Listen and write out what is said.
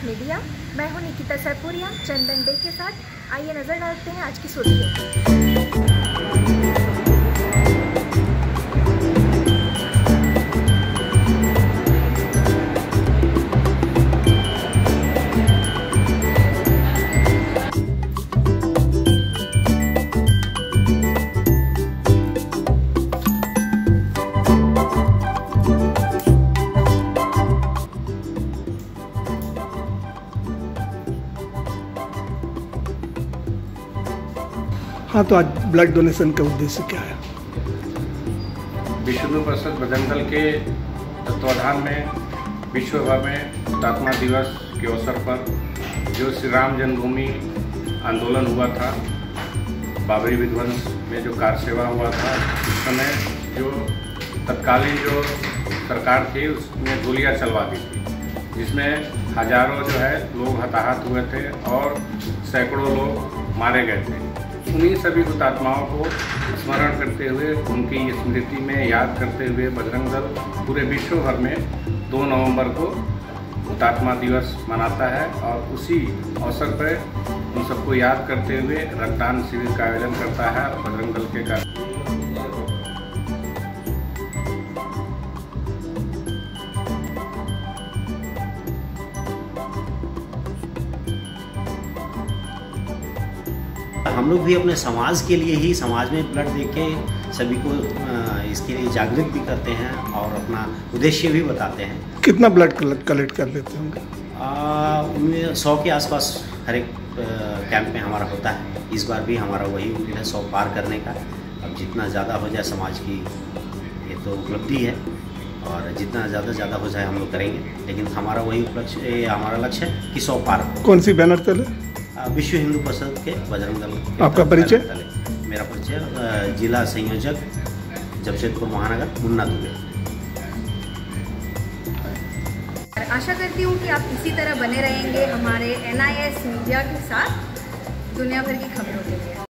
Media. मैं हूं निकिता सैपुरिया चंदन day के साथ। आइए नजर डालते हैं आज की सुर्खियों। हाँ, तो आज ब्लड डोनेशन का उद्देश्य क्या है? विश्व हिंदू परिषद बजरंग दल के तत्वाधान में विश्व भर में हुतात्मा दिवस के अवसर पर जो श्री राम जन्मभूमि आंदोलन हुआ था, बाबरी विध्वंस में जो कार सेवा हुआ था, उस समय जो तत्कालीन जो सरकार थी उसने गोलियां चलवा दी थी, जिसमें हजारों जो है लोग हताहत हुए थे और सैकड़ों लोग मारे गए थे। उन्हीं सभी हुतात्माओं को स्मरण करते हुए, उनकी स्मृति में याद करते हुए बजरंग दल पूरे विश्व भर में 2 नवंबर को हुतात्मा दिवस मनाता है और उसी अवसर पर उन सबको याद करते हुए रक्तदान शिविर का आयोजन करता है। बजरंग दल के हम लोग भी अपने समाज के लिए ही समाज में ब्लड देके सभी को इसके लिए जागरूक भी करते हैं और अपना उद्देश्य भी बताते हैं। कितना ब्लड कलेक्ट कर लेते होंगे? 100 के आसपास हर एक कैंप में हमारा होता है। इस बार भी हमारा वही उम्मीद है 100 पार करने का। अब जितना ज़्यादा हो जाए समाज की ये तो उपलब्धि है और जितना ज़्यादा हो जाए हम लोग करेंगे, लेकिन हमारा वही उपलक्ष्य, हमारा लक्ष्य है कि 100 पार हो। कौन सी बैनर तले? विश्व हिंदू परिषद के बजरंग दल। आपका परिचय? मेरा परिचय जिला संयोजक जमशेदपुर महानगर मुन्ना दुबे। आशा करती हूँ कि आप इसी तरह बने रहेंगे हमारे NIS मीडिया के साथ दुनिया भर की खबरों के लिए।